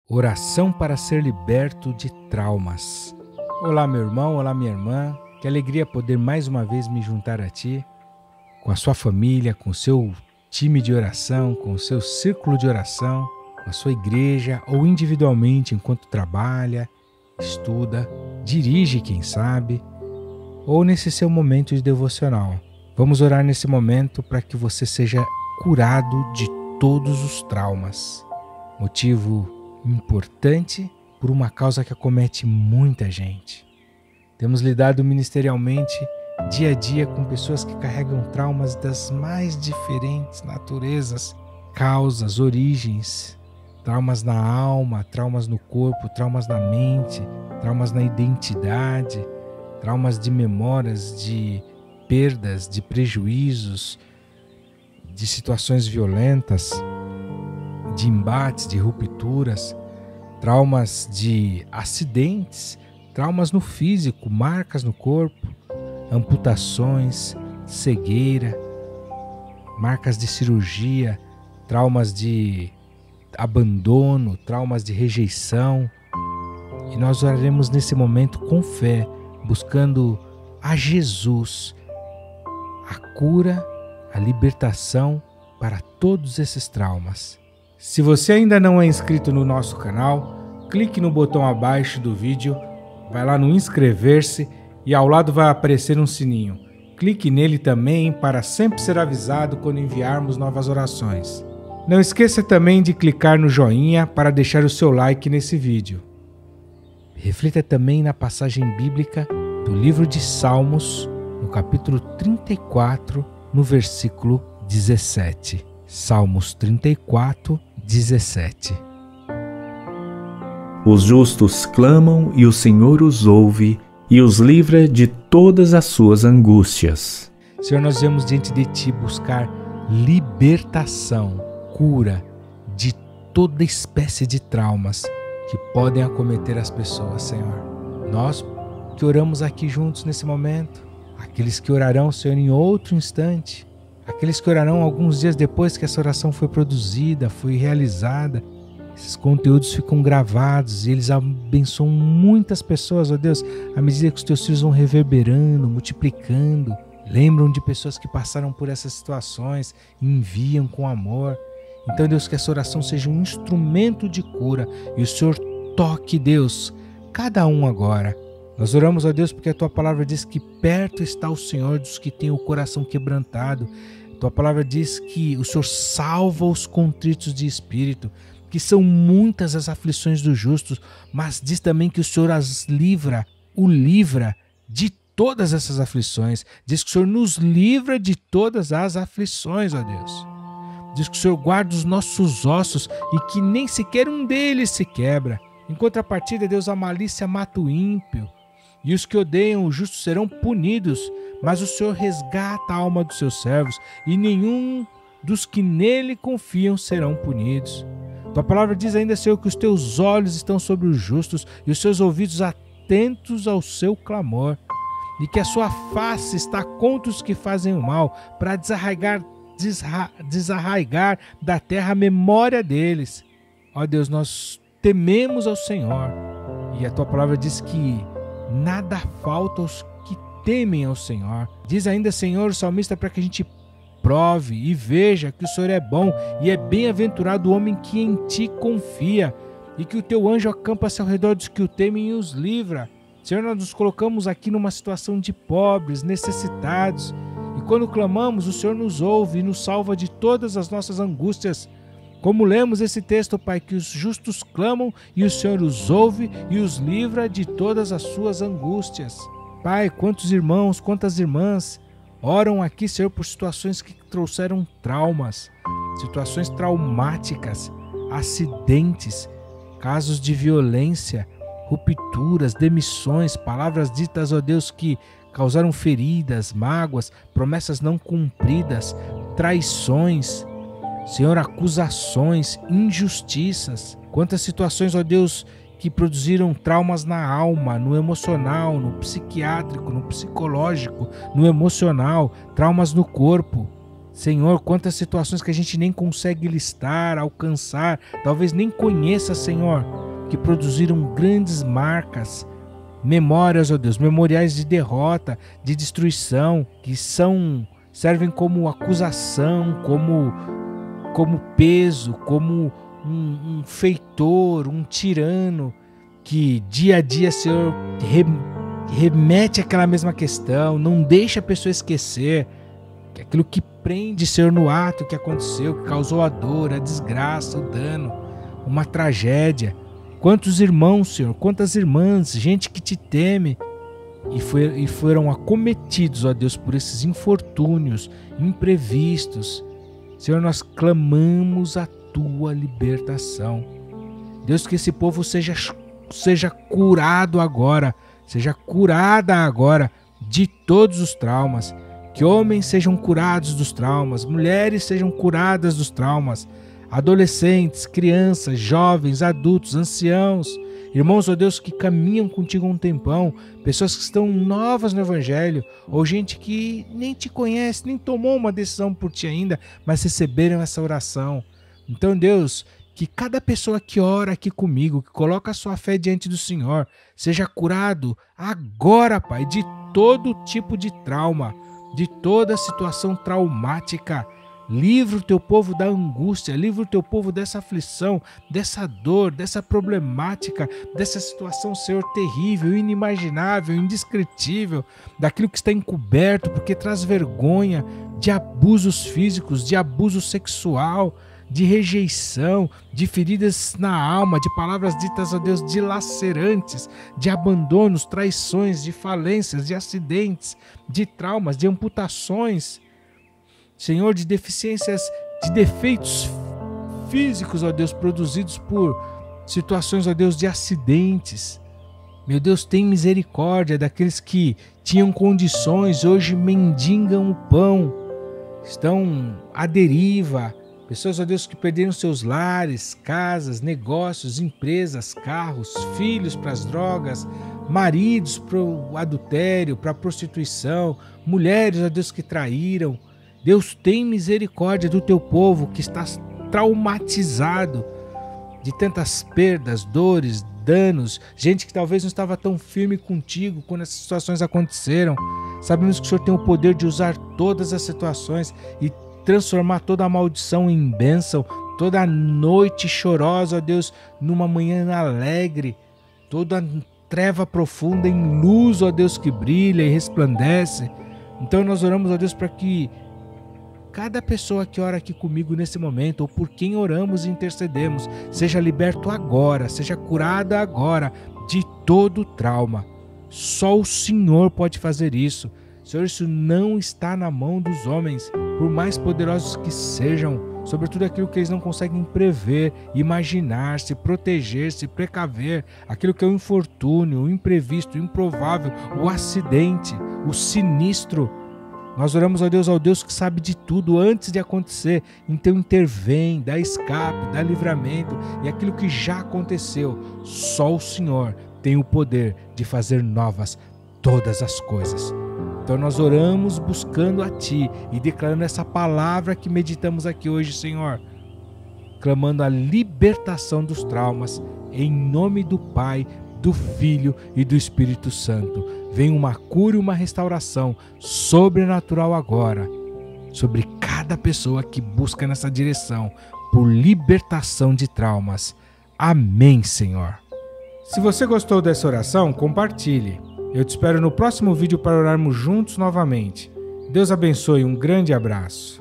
Oração para ser liberto de traumas. Olá, meu irmão, olá, minha irmã. Que alegria poder mais uma vez me juntar a ti, com a sua família, com o seu time de oração, com o seu círculo de oração, com a sua igreja ou individualmente enquanto trabalha, estuda, dirige, quem sabe, ou nesse seu momento de devocional. Vamos orar nesse momento para que você seja curado de todos os traumas. Motivo importante por uma causa que acomete muita gente. Temos lidado ministerialmente dia a dia com pessoas que carregam traumas das mais diferentes naturezas, causas, origens, traumas na alma, traumas no corpo, traumas na mente, traumas na identidade, traumas de memórias, de perdas, de prejuízos, de situações violentas, de embates, de rupturas, traumas de acidentes, traumas no físico, marcas no corpo, amputações, cegueira, marcas de cirurgia, traumas de abandono, traumas de rejeição. E nós oraremos nesse momento com fé, buscando a Jesus, a cura, a libertação para todos esses traumas. Se você ainda não é inscrito no nosso canal, clique no botão abaixo do vídeo, vai lá no inscrever-se e ao lado vai aparecer um sininho. Clique nele também para sempre ser avisado quando enviarmos novas orações. Não esqueça também de clicar no joinha para deixar o seu like nesse vídeo. Reflita também na passagem bíblica do livro de Salmos, no capítulo 34, no versículo 17. Salmos 34, 17. Os justos clamam e o Senhor os ouve e os livra de todas as suas angústias. Senhor, nós vamos diante de Ti buscar libertação, cura de toda espécie de traumas que podem acometer as pessoas, Senhor. Nós que oramos aqui juntos nesse momento, aqueles que orarão, Senhor, em outro instante, aqueles que orarão alguns dias depois que essa oração foi produzida, foi realizada, esses conteúdos ficam gravados e eles abençoam muitas pessoas, ó Deus, à medida que os teus filhos vão reverberando, multiplicando, lembram de pessoas que passaram por essas situações e enviam com amor. Então, Deus, que essa oração seja um instrumento de cura e o Senhor toque, Deus, cada um agora. Nós oramos, ó Deus, porque a Tua palavra diz que perto está o Senhor dos que têm o coração quebrantado. Tua palavra diz que o Senhor salva os contritos de espírito, que são muitas as aflições dos justos, mas diz também que o Senhor o livra de todas essas aflições. Diz que o Senhor nos livra de todas as aflições, ó Deus. Diz que o Senhor guarda os nossos ossos e que nem sequer um deles se quebra. Em contrapartida, Deus, a malícia mata o ímpio. E os que odeiam o justo serão punidos, mas o Senhor resgata a alma dos seus servos, e nenhum dos que nele confiam serão punidos. Tua palavra diz ainda, Senhor, que os teus olhos estão sobre os justos e os seus ouvidos atentos ao seu clamor, e que a sua face está contra os que fazem o mal, para desarraigar da terra a memória deles. Ó Deus, nós tememos ao Senhor, e a tua palavra diz que nada falta aos que temem ao Senhor. Diz ainda, Senhor, o salmista, para que a gente prove e veja que o Senhor é bom e é bem-aventurado o homem que em Ti confia, e que o Teu anjo acampa-se ao redor dos que o temem e os livra. Senhor, nós nos colocamos aqui numa situação de pobres, necessitados, e quando clamamos, o Senhor nos ouve e nos salva de todas as nossas angústias. Como lemos esse texto, Pai, que os justos clamam e o Senhor os ouve e os livra de todas as suas angústias. Pai, quantos irmãos, quantas irmãs oram aqui, Senhor, por situações que trouxeram traumas, situações traumáticas, acidentes, casos de violência, rupturas, demissões, palavras ditas, ó Deus, que causaram feridas, mágoas, promessas não cumpridas, traições, Senhor, acusações, injustiças. Quantas situações, ó Deus, que produziram traumas na alma, no emocional, no psiquiátrico, no psicológico, no emocional, traumas no corpo. Senhor, quantas situações que a gente nem consegue listar, alcançar, talvez nem conheça, Senhor, que produziram grandes marcas, memórias, ó Deus, memoriais de derrota, de destruição, que servem como acusação, como peso, como um feitor, um tirano, que dia a dia, Senhor, remete àquela mesma questão, não deixa a pessoa esquecer que aquilo que prende, Senhor, no ato que aconteceu, que causou a dor, a desgraça, o dano, uma tragédia. Quantos irmãos, Senhor, quantas irmãs, gente que te teme e foram acometidos, ó Deus, por esses infortúnios imprevistos. Senhor, nós clamamos a tua libertação. Deus, que esse povo seja curado agora, seja curada agora de todos os traumas. Que homens sejam curados dos traumas, mulheres sejam curadas dos traumas, adolescentes, crianças, jovens, adultos, anciãos, irmãos, ó Deus, que caminham contigo há um tempão, pessoas que estão novas no Evangelho, ou gente que nem te conhece, nem tomou uma decisão por ti ainda, mas receberam essa oração. Então, Deus, que cada pessoa que ora aqui comigo, que coloca a sua fé diante do Senhor, seja curado agora, Pai, de todo tipo de trauma, de toda situação traumática. Livra o teu povo da angústia, livra o teu povo dessa aflição, dessa dor, dessa problemática, dessa situação, Senhor, terrível, inimaginável, indescritível, daquilo que está encoberto, porque traz vergonha, de abusos físicos, de abuso sexual, de rejeição, de feridas na alma, de palavras ditas a Deus dilacerantes, de abandonos, traições, de falências, de acidentes, de traumas, de amputações, Senhor, de deficiências, de defeitos físicos, ó Deus, produzidos por situações, ó Deus, de acidentes. Meu Deus, tem misericórdia daqueles que tinham condições, hoje mendigam o pão, estão à deriva. Pessoas, ó Deus, que perderam seus lares, casas, negócios, empresas, carros, filhos para as drogas, maridos para o adultério, para a prostituição, mulheres, ó Deus, que traíram. Deus, tem misericórdia do teu povo que está traumatizado de tantas perdas, dores, danos, gente que talvez não estava tão firme contigo quando essas situações aconteceram. Sabemos que o Senhor tem o poder de usar todas as situações e transformar toda a maldição em bênção, toda a noite chorosa, ó Deus, numa manhã alegre, toda a treva profunda em luz, ó Deus, que brilha e resplandece. Então nós oramos, ó Deus, para que cada pessoa que ora aqui comigo nesse momento, ou por quem oramos e intercedemos, seja liberto agora, seja curada agora de todo trauma. Só o Senhor pode fazer isso. Senhor, isso não está na mão dos homens, por mais poderosos que sejam, sobretudo aquilo que eles não conseguem prever, imaginar, se proteger, se precaver, aquilo que é o infortúnio, o imprevisto, o improvável, o acidente, o sinistro. Nós oramos ao Deus que sabe de tudo antes de acontecer, então intervém, dá escape, dá livramento, e aquilo que já aconteceu, só o Senhor tem o poder de fazer novas todas as coisas. Então nós oramos buscando a Ti e declarando essa palavra que meditamos aqui hoje, Senhor, clamando a libertação dos traumas, em nome do Pai, do Filho e do Espírito Santo. Vem uma cura e uma restauração sobrenatural agora sobre cada pessoa que busca nessa direção por libertação de traumas. Amém, Senhor. Se você gostou dessa oração, compartilhe. Eu te espero no próximo vídeo para orarmos juntos novamente. Deus abençoe, um grande abraço.